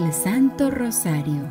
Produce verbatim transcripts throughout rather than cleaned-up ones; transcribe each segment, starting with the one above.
el Santo Rosario.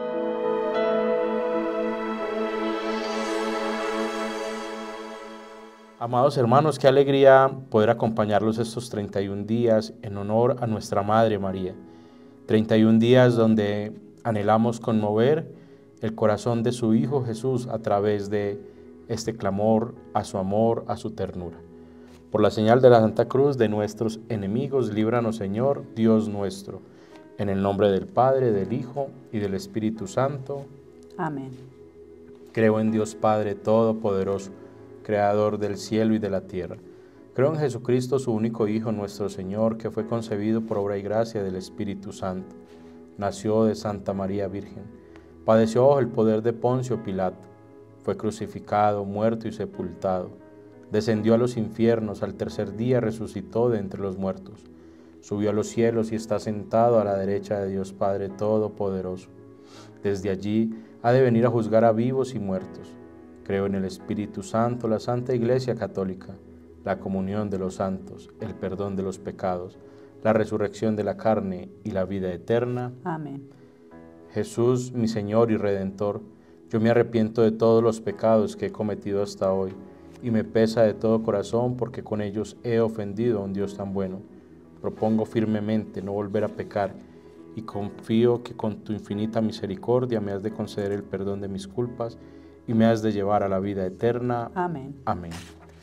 Amados hermanos, qué alegría poder acompañarlos estos treinta y un días en honor a nuestra Madre María. treinta y un días donde anhelamos conmover el corazón de su Hijo Jesús a través de este clamor a su amor, a su ternura. Por la señal de la Santa Cruz de nuestros enemigos, líbranos, Señor, Dios nuestro. En el nombre del Padre, del Hijo y del Espíritu Santo. Amén. Creo en Dios Padre Todopoderoso, Creador del cielo y de la tierra. Creo en Jesucristo, su único Hijo, nuestro Señor, que fue concebido por obra y gracia del Espíritu Santo. Nació de Santa María Virgen. Padeció bajo el poder de Poncio Pilato. Fue crucificado, muerto y sepultado. Descendió a los infiernos, al tercer día resucitó de entre los muertos. Subió a los cielos y está sentado a la derecha de Dios Padre Todopoderoso. Desde allí ha de venir a juzgar a vivos y muertos. Creo en el Espíritu Santo, la Santa Iglesia Católica, la comunión de los santos, el perdón de los pecados, la resurrección de la carne y la vida eterna. Amén. Jesús, mi Señor y Redentor, yo me arrepiento de todos los pecados que he cometido hasta hoy, y me pesa de todo corazón porque con ellos he ofendido a un Dios tan bueno. Propongo firmemente no volver a pecar, y confío que con tu infinita misericordia me has de conceder el perdón de mis culpas, y me has de llevar a la vida eterna. Amén. Amén.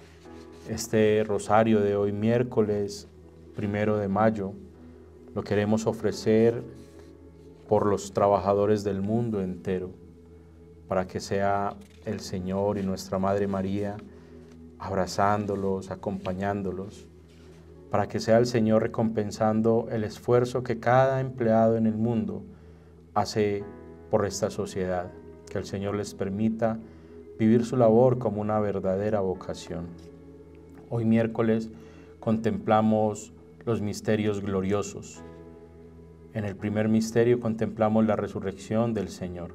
Este rosario de hoy, miércoles primero de mayo, lo queremos ofrecer por los trabajadores del mundo entero, para que sea el Señor y nuestra Madre María abrazándolos, acompañándolos, para que sea el Señor recompensando el esfuerzo que cada empleado en el mundo hace por esta sociedad. Que el Señor les permita vivir su labor como una verdadera vocación. Hoy miércoles contemplamos los misterios gloriosos. En el primer misterio contemplamos la resurrección del Señor.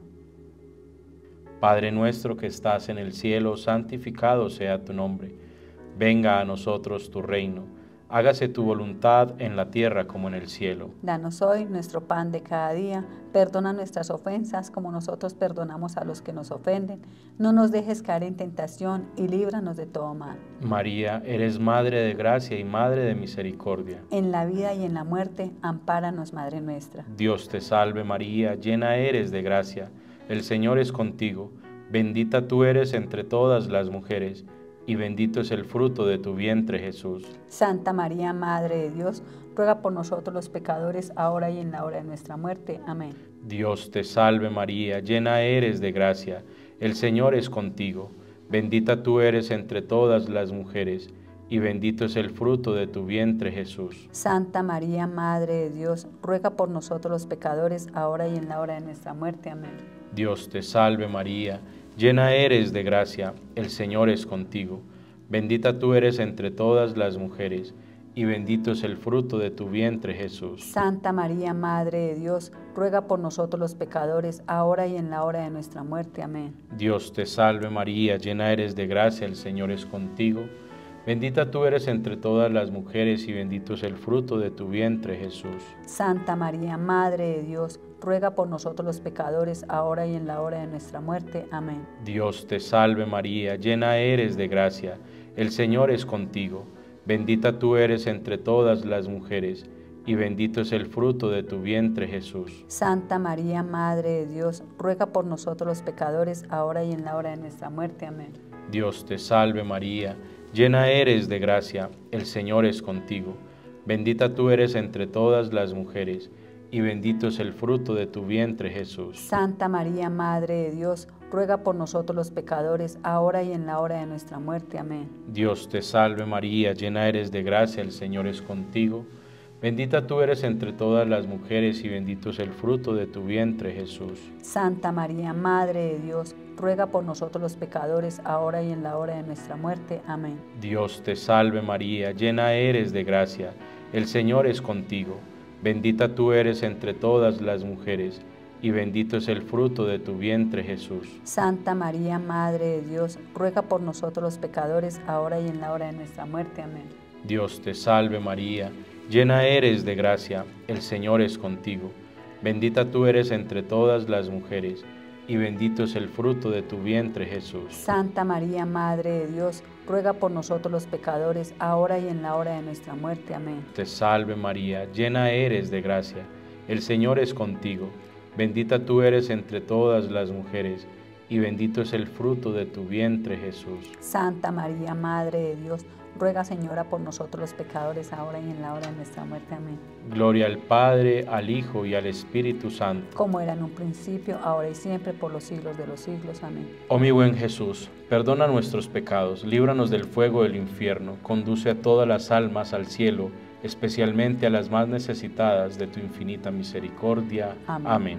Padre nuestro que estás en el cielo, santificado sea tu nombre. Venga a nosotros tu reino. Hágase tu voluntad en la tierra como en el cielo. Danos hoy nuestro pan de cada día. Perdona nuestras ofensas como nosotros perdonamos a los que nos ofenden. No nos dejes caer en tentación y líbranos de todo mal. María, eres Madre de gracia y Madre de misericordia. En la vida y en la muerte, ampáranos, Madre nuestra. Dios te salve María, llena eres de gracia. El Señor es contigo. Bendita tú eres entre todas las mujeres, y bendito es el fruto de tu vientre, Jesús. Santa María, Madre de Dios, ruega por nosotros los pecadores, ahora y en la hora de nuestra muerte. Amén. Dios te salve María, llena eres de gracia, el Señor es contigo. Bendita tú eres entre todas las mujeres, y bendito es el fruto de tu vientre, Jesús. Santa María, Madre de Dios, ruega por nosotros los pecadores, ahora y en la hora de nuestra muerte. Amén. Dios te salve María, llena eres de gracia, el Señor es contigo. Bendita tú eres entre todas las mujeres, y bendito es el fruto de tu vientre, Jesús. Santa María, Madre de Dios, ruega por nosotros los pecadores, ahora y en la hora de nuestra muerte. Amén. Dios te salve María, llena eres de gracia, el Señor es contigo. Bendita tú eres entre todas las mujeres, y bendito es el fruto de tu vientre, Jesús. Santa María, Madre de Dios, ruega por nosotros los pecadores, ahora y en la hora de nuestra muerte. Amén. Dios te salve María, llena eres de gracia, el Señor es contigo. Bendita tú eres entre todas las mujeres, y bendito es el fruto de tu vientre, Jesús. Santa María, Madre de Dios, ruega por nosotros los pecadores, ahora y en la hora de nuestra muerte. Amén. Dios te salve María, llena eres de gracia, el Señor es contigo. Bendita tú eres entre todas las mujeres, y bendito es el fruto de tu vientre, Jesús. Santa María, Madre de Dios, ruega por nosotros los pecadores, ahora y en la hora de nuestra muerte. Amén. Dios te salve María, llena eres de gracia, el Señor es contigo. Bendita tú eres entre todas las mujeres, y bendito es el fruto de tu vientre, Jesús. Santa María, Madre de Dios, ruega por nosotros los pecadores, ahora y en la hora de nuestra muerte. Amén. Dios te salve María, llena eres de gracia, el Señor es contigo. Bendita tú eres entre todas las mujeres, y bendito es el fruto de tu vientre, Jesús. Santa María, Madre de Dios, ruega por nosotros los pecadores, ahora y en la hora de nuestra muerte. Amén. Dios te salve María, llena eres de gracia, el Señor es contigo. Bendita tú eres entre todas las mujeres, y bendito es el fruto de tu vientre, Jesús. Santa María, Madre de Dios, ruega por nosotros los pecadores, ahora y en la hora de nuestra muerte. Amén. Te salve María, llena eres de gracia, el Señor es contigo. Bendita tú eres entre todas las mujeres, y bendito es el fruto de tu vientre, Jesús. Santa María, Madre de Dios, ruega, Señora, por nosotros los pecadores, ahora y en la hora de nuestra muerte. Amén. Gloria al Padre, al Hijo y al Espíritu Santo. Como era en un principio, ahora y siempre, por los siglos de los siglos. Amén. Oh mi buen Jesús, perdona nuestros pecados, líbranos del fuego del infierno, conduce a todas las almas al cielo, especialmente a las más necesitadas de tu infinita misericordia. Amén. Amén.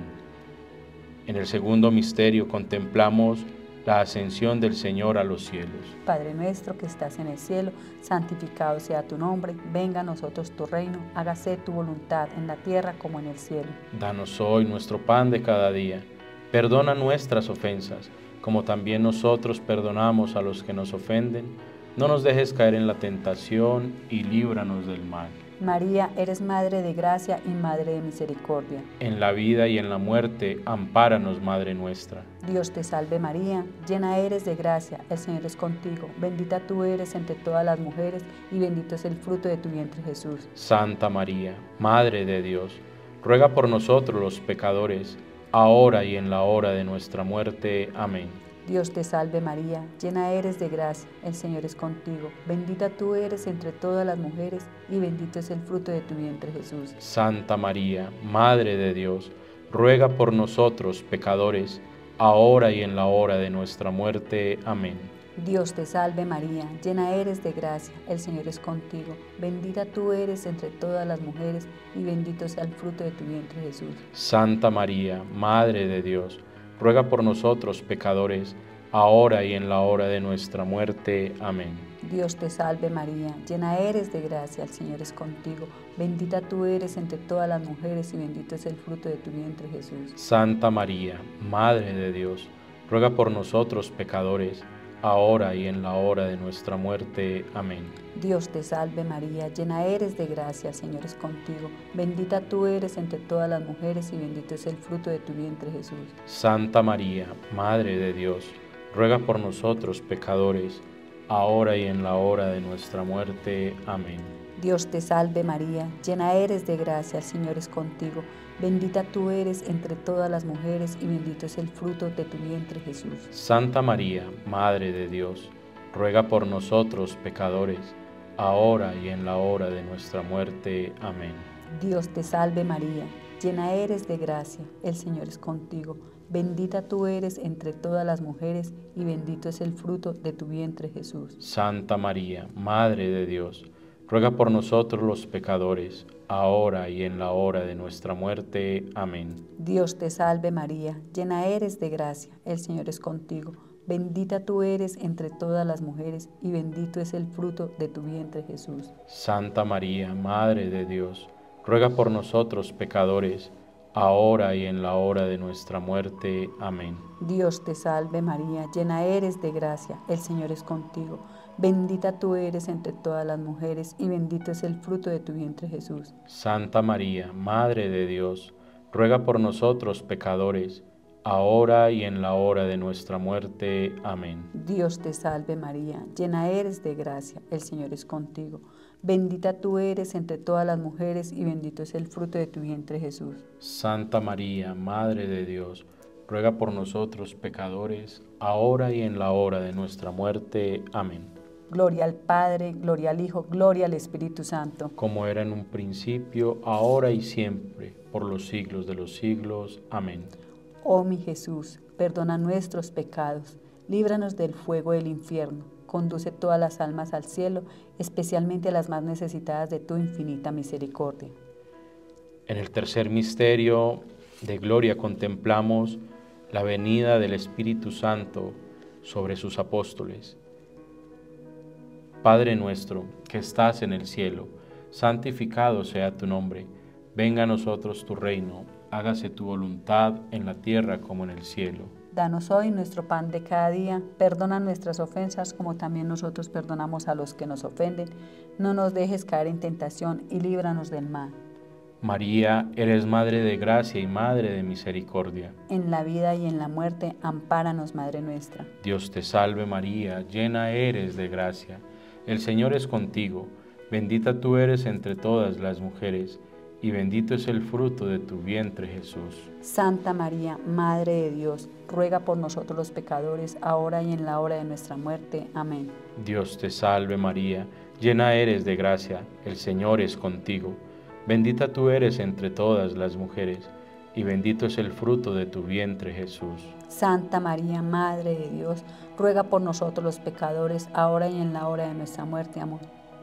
En el segundo misterio contemplamos la ascensión del Señor a los cielos. Padre nuestro que estás en el cielo, santificado sea tu nombre, venga a nosotros tu reino, hágase tu voluntad en la tierra como en el cielo. Danos hoy nuestro pan de cada día, perdona nuestras ofensas, como también nosotros perdonamos a los que nos ofenden. No nos dejes caer en la tentación y líbranos del mal. María, eres Madre de gracia y Madre de misericordia. En la vida y en la muerte, ampáranos, Madre nuestra. Dios te salve María, llena eres de gracia, el Señor es contigo. Bendita tú eres entre todas las mujeres y bendito es el fruto de tu vientre, Jesús. Santa María, Madre de Dios, ruega por nosotros los pecadores, ahora y en la hora de nuestra muerte. Amén. Dios te salve María, llena eres de gracia, el Señor es contigo. Bendita tú eres entre todas las mujeres y bendito es el fruto de tu vientre, Jesús. Santa María, Madre de Dios, ruega por nosotros pecadores, ahora y en la hora de nuestra muerte. Amén. Dios te salve María, llena eres de gracia, el Señor es contigo. Bendita tú eres entre todas las mujeres y bendito sea el fruto de tu vientre, Jesús. Santa María, Madre de Dios, ruega por nosotros pecadores, ahora y en la hora de nuestra muerte. Amén. Dios te salve María, llena eres de gracia, el Señor es contigo. Bendita tú eres entre todas las mujeres y bendito es el fruto de tu vientre, Jesús. Santa María, Madre de Dios, ruega por nosotros pecadores, ahora y en la hora de nuestra muerte. Amén. Dios te salve María, llena eres de gracia, el Señor es contigo. Bendita tú eres entre todas las mujeres y bendito es el fruto de tu vientre, Jesús. Santa María, Madre de Dios, ruega por nosotros pecadores, ahora y en la hora de nuestra muerte. Amén. Dios te salve María, llena eres de gracia, el Señor es contigo. Bendita tú eres entre todas las mujeres y bendito es el fruto de tu vientre, Jesús. Santa María, Madre de Dios, ruega por nosotros pecadores, ahora y en la hora de nuestra muerte. Amén. Dios te salve María, llena eres de gracia, el Señor es contigo. Bendita tú eres entre todas las mujeres y bendito es el fruto de tu vientre, Jesús. Santa María, Madre de Dios, ruega por nosotros los pecadores, ahora y en la hora de nuestra muerte. Amén. Dios te salve María, llena eres de gracia, el Señor es contigo. Bendita tú eres entre todas las mujeres y bendito es el fruto de tu vientre, Jesús. Santa María, Madre de Dios, ruega por nosotros pecadores, ahora y en la hora de nuestra muerte. Amén. Dios te salve María, llena eres de gracia, el Señor es contigo. Bendita tú eres entre todas las mujeres y bendito es el fruto de tu vientre, Jesús. Santa María, Madre de Dios, ruega por nosotros pecadores, ahora y en la hora de nuestra muerte. Amén. Dios te salve María, llena eres de gracia, el Señor es contigo. Bendita tú eres entre todas las mujeres y bendito es el fruto de tu vientre, Jesús. Santa María, Madre de Dios, ruega por nosotros pecadores, ahora y en la hora de nuestra muerte. Amén. Gloria al Padre, gloria al Hijo, gloria al Espíritu Santo. Como era en un principio, ahora y siempre, por los siglos de los siglos. Amén. Oh mi Jesús, perdona nuestros pecados, líbranos del fuego del infierno, conduce todas las almas al cielo, especialmente a las más necesitadas de tu infinita misericordia. En el tercer misterio de gloria contemplamos la venida del Espíritu Santo sobre sus apóstoles. Padre nuestro, que estás en el cielo, santificado sea tu nombre. Venga a nosotros tu reino, hágase tu voluntad en la tierra como en el cielo. Danos hoy nuestro pan de cada día, perdona nuestras ofensas como también nosotros perdonamos a los que nos ofenden. No nos dejes caer en tentación y líbranos del mal. María, eres Madre de gracia y Madre de misericordia. En la vida y en la muerte, ampáranos, Madre nuestra. Dios te salve María, llena eres de gracia. El Señor es contigo, bendita tú eres entre todas las mujeres, y bendito es el fruto de tu vientre, Jesús. Santa María, Madre de Dios, ruega por nosotros los pecadores, ahora y en la hora de nuestra muerte. Amén. Dios te salve María, llena eres de gracia, el Señor es contigo. Bendita tú eres entre todas las mujeres, y bendito es el fruto de tu vientre, Jesús. Santa María, Madre de Dios, ruega por nosotros los pecadores, ahora y en la hora de nuestra muerte. Amén.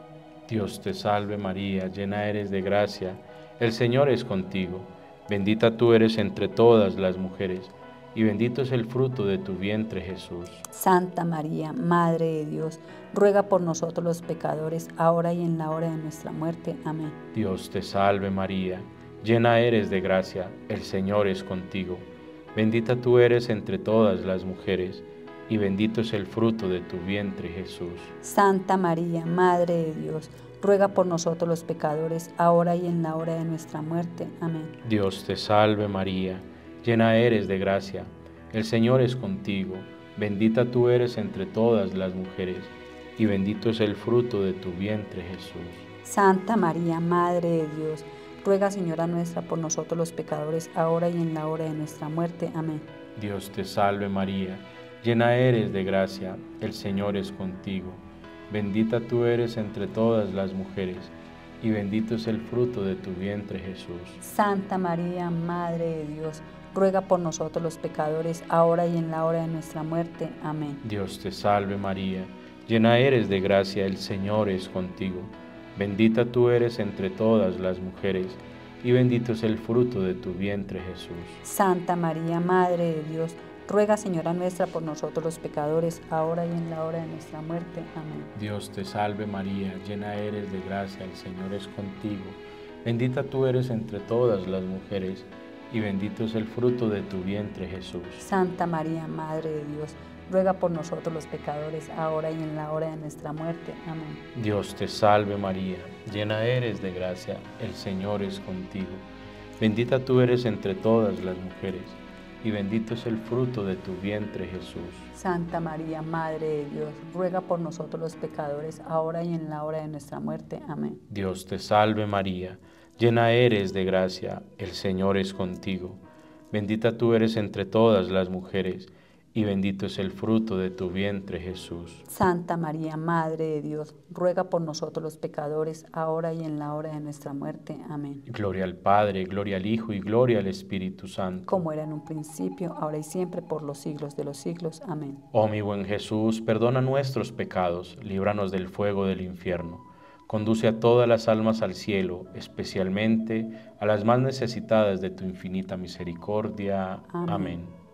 Dios te salve María, llena eres de gracia, el Señor es contigo. Bendita tú eres entre todas las mujeres, y bendito es el fruto de tu vientre, Jesús. Santa María, Madre de Dios, ruega por nosotros los pecadores, ahora y en la hora de nuestra muerte. Amén. Dios te salve María, llena eres de gracia, el Señor es contigo. Bendita tú eres entre todas las mujeres, y bendito es el fruto de tu vientre, Jesús. Santa María, Madre de Dios, ruega por nosotros los pecadores, ahora y en la hora de nuestra muerte. Amén. Dios te salve María, llena eres de gracia, el Señor es contigo. Bendita tú eres entre todas las mujeres, y bendito es el fruto de tu vientre, Jesús. Santa María, Madre de Dios, ruega, Señora nuestra, por nosotros los pecadores, ahora y en la hora de nuestra muerte. Amén. Dios te salve María, llena eres de gracia, el Señor es contigo. Bendita tú eres entre todas las mujeres, y bendito es el fruto de tu vientre, Jesús. Santa María, Madre de Dios, ruega por nosotros los pecadores, ahora y en la hora de nuestra muerte. Amén. Dios te salve María, llena eres de gracia, el Señor es contigo. Bendita tú eres entre todas las mujeres, y bendito es el fruto de tu vientre, Jesús. Santa María, Madre de Dios, ruega, Señora nuestra, por nosotros los pecadores, ahora y en la hora de nuestra muerte. Amén. Dios te salve María, llena eres de gracia, el Señor es contigo. Bendita tú eres entre todas las mujeres, y bendito es el fruto de tu vientre, Jesús. Santa María, Madre de Dios, ruega por nosotros los pecadores, ahora y en la hora de nuestra muerte. Amén. Dios te salve María, llena eres de gracia, el Señor es contigo. Bendita tú eres entre todas las mujeres, y bendito es el fruto de tu vientre, Jesús. Santa María, Madre de Dios, ruega por nosotros los pecadores, ahora y en la hora de nuestra muerte. Amén. Dios te salve María, llena eres de gracia, el Señor es contigo. Bendita tú eres entre todas las mujeres, y bendito es el fruto de tu vientre, Jesús. Santa María, Madre de Dios, ruega por nosotros los pecadores, ahora y en la hora de nuestra muerte. Amén. Gloria al Padre, gloria al Hijo y gloria al Espíritu Santo. Como era en un principio, ahora y siempre, por los siglos de los siglos. Amén. Oh mi buen Jesús, perdona nuestros pecados, líbranos del fuego del infierno. Conduce a todas las almas al cielo, especialmente a las más necesitadas de tu infinita misericordia. Amén. Amén.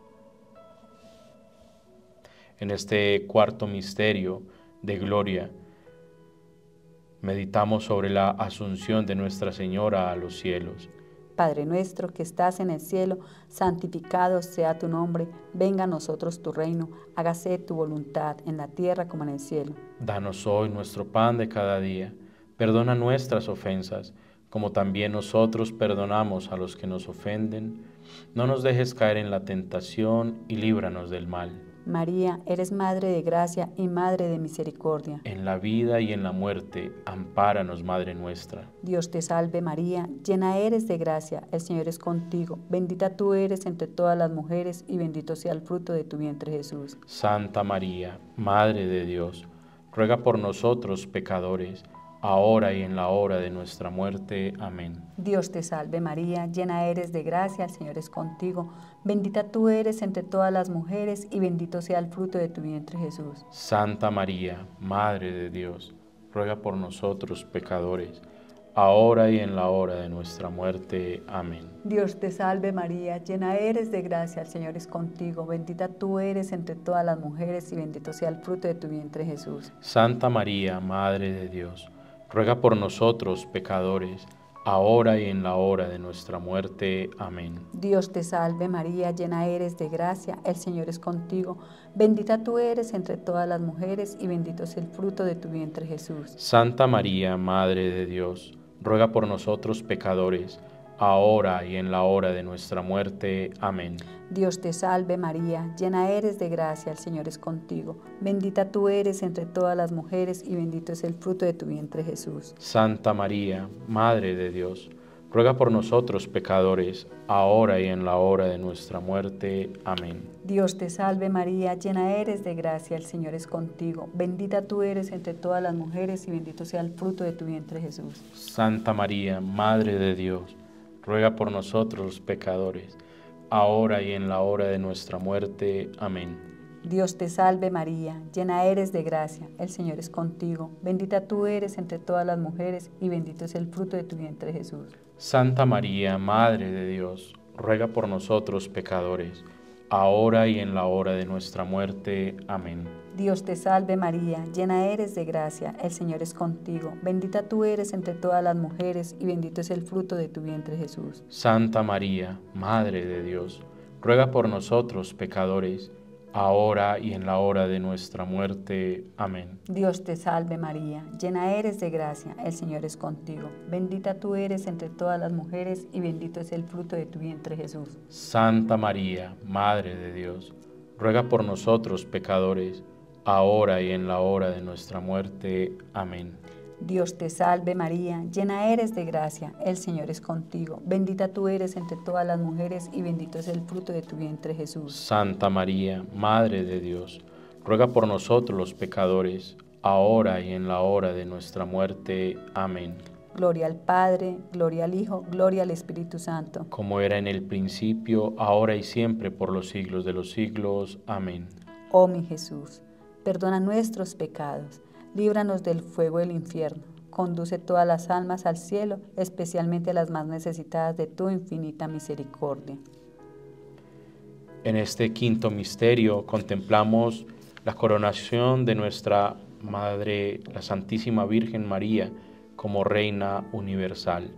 En este cuarto misterio de gloria, meditamos sobre la asunción de Nuestra Señora a los cielos. Padre nuestro que estás en el cielo, santificado sea tu nombre, venga a nosotros tu reino, hágase tu voluntad en la tierra como en el cielo. Danos hoy nuestro pan de cada día, perdona nuestras ofensas, como también nosotros perdonamos a los que nos ofenden. No nos dejes caer en la tentación y líbranos del mal. María, eres Madre de gracia y Madre de misericordia. En la vida y en la muerte, ampáranos, Madre nuestra. Dios te salve María, llena eres de gracia, el Señor es contigo. Bendita tú eres entre todas las mujeres, y bendito sea el fruto de tu vientre, Jesús. Santa María, Madre de Dios, ruega por nosotros pecadores, ahora y en la hora de nuestra muerte. Amén. Dios te salve María, llena eres de gracia, el Señor es contigo. Bendita tú eres entre todas las mujeres, y bendito sea el fruto de tu vientre, Jesús. Santa María, Madre de Dios, ruega por nosotros pecadores, ahora y en la hora de nuestra muerte. Amén. Dios te salve María, llena eres de gracia, el Señor es contigo. Bendita tú eres entre todas las mujeres, y bendito sea el fruto de tu vientre, Jesús. Santa María, Madre de Dios, ruega por nosotros pecadores, ahora y en la hora de nuestra muerte. Amén. Dios te salve María, llena eres de gracia, el Señor es contigo. Bendita tú eres entre todas las mujeres, y bendito es el fruto de tu vientre, Jesús. Santa María, Madre de Dios, ruega por nosotros pecadores, ahora y en la hora de nuestra muerte. Amén. Dios te salve María, llena eres de gracia, el Señor es contigo. Bendita tú eres entre todas las mujeres y bendito es el fruto de tu vientre Jesús. Santa María, Madre de Dios, ruega por nosotros pecadores, ahora y en la hora de nuestra muerte. Amén. Dios te salve María, llena eres de gracia, el Señor es contigo. Bendita tú eres entre todas las mujeres y bendito sea el fruto de tu vientre Jesús. Santa María, Madre de Dios, ruega por nosotros los pecadores, ahora y en la hora de nuestra muerte. Amén. Dios te salve María, llena eres de gracia, el Señor es contigo. Bendita tú eres entre todas las mujeres y bendito es el fruto de tu vientre Jesús. Santa María, Madre de Dios, ruega por nosotros pecadores, ahora y en la hora de nuestra muerte. Amén. Dios te salve María, llena eres de gracia, el Señor es contigo. Bendita tú eres entre todas las mujeres y bendito es el fruto de tu vientre Jesús. Santa María, Madre de Dios, ruega por nosotros pecadores, ahora y en la hora de nuestra muerte. Amén. Dios te salve María, llena eres de gracia, el Señor es contigo. Bendita tú eres entre todas las mujeres y bendito es el fruto de tu vientre Jesús. Santa María, Madre de Dios, ruega por nosotros pecadores, ahora y en la hora de nuestra muerte. Amén. Dios te salve María, llena eres de gracia, el Señor es contigo. Bendita tú eres entre todas las mujeres y bendito es el fruto de tu vientre Jesús. Santa María, Madre de Dios, ruega por nosotros los pecadores, ahora y en la hora de nuestra muerte. Amén. Gloria al Padre, gloria al Hijo, gloria al Espíritu Santo. Como era en el principio, ahora y siempre, por los siglos de los siglos. Amén. Oh mi Jesús, perdona nuestros pecados, líbranos del fuego del infierno, conduce todas las almas al cielo, especialmente a las más necesitadas de tu infinita misericordia. En este quinto misterio contemplamos la coronación de nuestra Madre, la Santísima Virgen María, como Reina universal.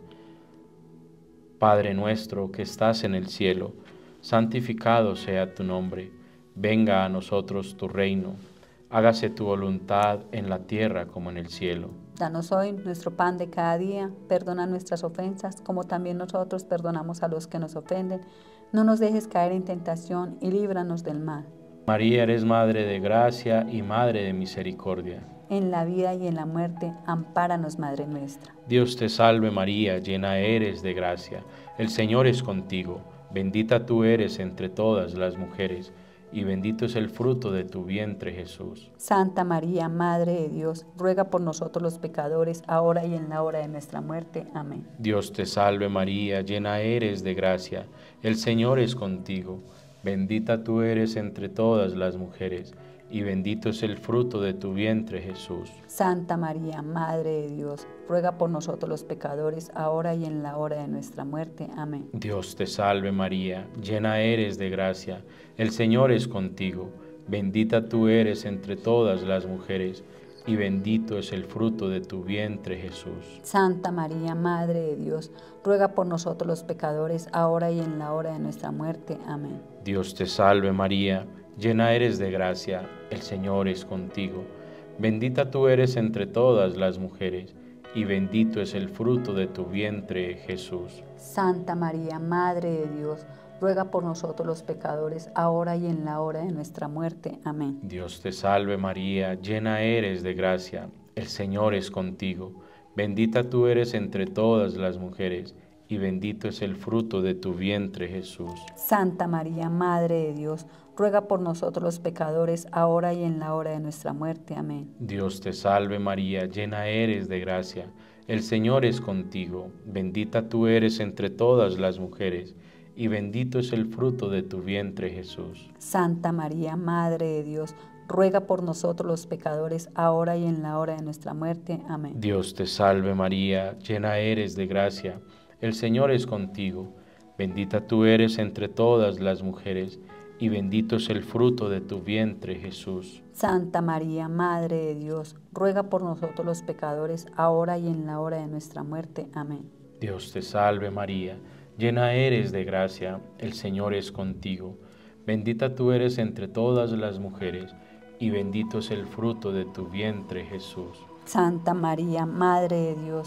Padre nuestro que estás en el cielo, santificado sea tu nombre, venga a nosotros tu reino. Hágase tu voluntad en la tierra como en el cielo. Danos hoy nuestro pan de cada día, perdona nuestras ofensas, como también nosotros perdonamos a los que nos ofenden. No nos dejes caer en tentación y líbranos del mal. María, eres Madre de gracia y Madre de misericordia. En la vida y en la muerte, ampáranos, Madre nuestra. Dios te salve María, llena eres de gracia. El Señor es contigo, bendita tú eres entre todas las mujeres, y bendito es el fruto de tu vientre Jesús. Santa María, Madre de Dios, ruega por nosotros los pecadores, ahora y en la hora de nuestra muerte. Amén. Dios te salve María, llena eres de gracia, el Señor es contigo, bendita tú eres entre todas las mujeres, y bendito es el fruto de tu vientre Jesús. Santa María, Madre de Dios, ruega por nosotros los pecadores, ahora y en la hora de nuestra muerte. Amén. Dios te salve María, llena eres de gracia, el Señor es contigo, bendita tú eres entre todas las mujeres, y bendito es el fruto de tu vientre Jesús. Santa María, Madre de Dios, ruega por nosotros los pecadores, ahora y en la hora de nuestra muerte. Amén. Dios te salve María, llena eres de gracia, el Señor es contigo, bendita tú eres entre todas las mujeres, y bendito es el fruto de tu vientre Jesús. Santa María, Madre de Dios, ruega por nosotros los pecadores, ahora y en la hora de nuestra muerte. Amén. Dios te salve María, llena eres de gracia, el Señor es contigo, bendita tú eres entre todas las mujeres, y bendito es el fruto de tu vientre Jesús. Santa María, Madre de Dios, ruega por nosotros los pecadores, ahora y en la hora de nuestra muerte. Amén. Dios te salve María, llena eres de gracia, el Señor es contigo, bendita tú eres entre todas las mujeres, y bendito es el fruto de tu vientre Jesús. Santa María, Madre de Dios, ruega por nosotros los pecadores, ahora y en la hora de nuestra muerte. Amén. Dios te salve María, llena eres de gracia, el Señor es contigo, bendita tú eres entre todas las mujeres, y bendito es el fruto de tu vientre Jesús. Santa María, Madre de Dios, ruega por nosotros los pecadores, ahora y en la hora de nuestra muerte. Amén. Dios te salve María, llena eres de gracia, el Señor es contigo, bendita tú eres entre todas las mujeres, y bendito es el fruto de tu vientre Jesús. Santa María, Madre de Dios,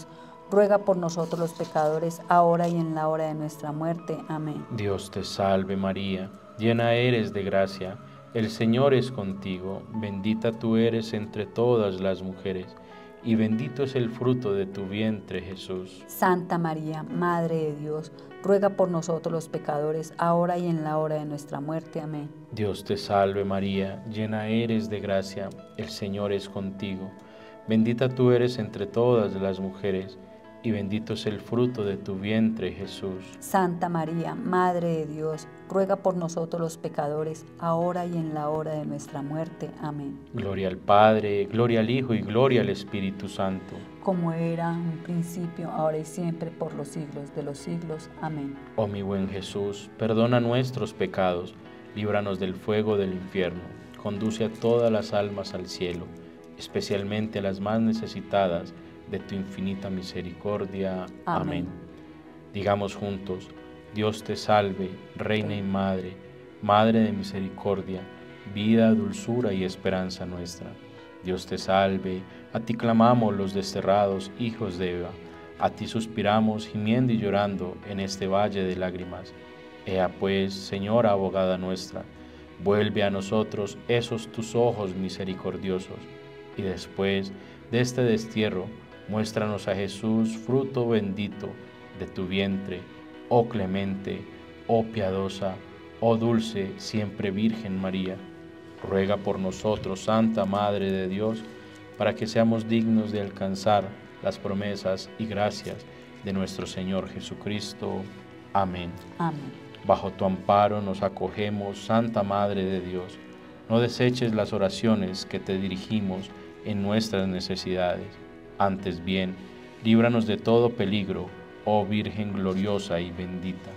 ruega por nosotros los pecadores, ahora y en la hora de nuestra muerte. Amén. Dios te salve María, llena eres de gracia, el Señor es contigo, bendita tú eres entre todas las mujeres, y bendito es el fruto de tu vientre, Jesús. Santa María, Madre de Dios, ruega por nosotros los pecadores, ahora y en la hora de nuestra muerte. Amén. Dios te salve María, llena eres de gracia, el Señor es contigo, bendita tú eres entre todas las mujeres, y bendito es el fruto de tu vientre, Jesús. Santa María, Madre de Dios, ruega por nosotros los pecadores, ahora y en la hora de nuestra muerte. Amén. Gloria al Padre, gloria al Hijo y gloria al Espíritu Santo. Como era en un principio, ahora y siempre, por los siglos de los siglos. Amén. Oh mi buen Jesús, perdona nuestros pecados, líbranos del fuego del infierno, conduce a todas las almas al cielo, especialmente a las más necesitadas de tu infinita misericordia. Amén. Amén. Digamos juntos: Dios te salve, Reina y Madre, Madre de misericordia, vida, dulzura y esperanza nuestra. Dios te salve, a ti clamamos los desterrados hijos de Eva, a ti suspiramos gimiendo y llorando en este valle de lágrimas. Ea pues, Señora abogada nuestra, vuelve a nosotros esos tus ojos misericordiosos, y después de este destierro, muéstranos a Jesús, fruto bendito de tu vientre, oh clemente, oh piadosa, oh dulce, siempre Virgen María. Ruega por nosotros, Santa Madre de Dios, para que seamos dignos de alcanzar las promesas y gracias de nuestro Señor Jesucristo. Amén. Amén. Bajo tu amparo nos acogemos, Santa Madre de Dios. No deseches las oraciones que te dirigimos en nuestras necesidades. Antes bien, líbranos de todo peligro, oh Virgen gloriosa y bendita.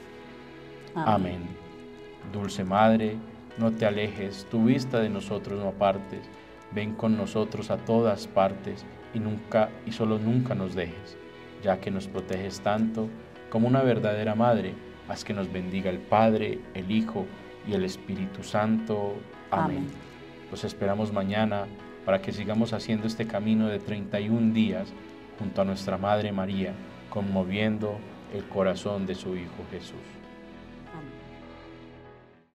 Amén. Amén. Dulce Madre, no te alejes, tu vista de nosotros no apartes. Ven con nosotros a todas partes y nunca y solo nunca nos dejes, ya que nos proteges tanto como una verdadera madre. Haz que nos bendiga el Padre, el Hijo y el Espíritu Santo. Amén. Amén. Los esperamos mañana para que sigamos haciendo este camino de treinta y un días junto a nuestra Madre María, conmoviendo el corazón de su Hijo Jesús.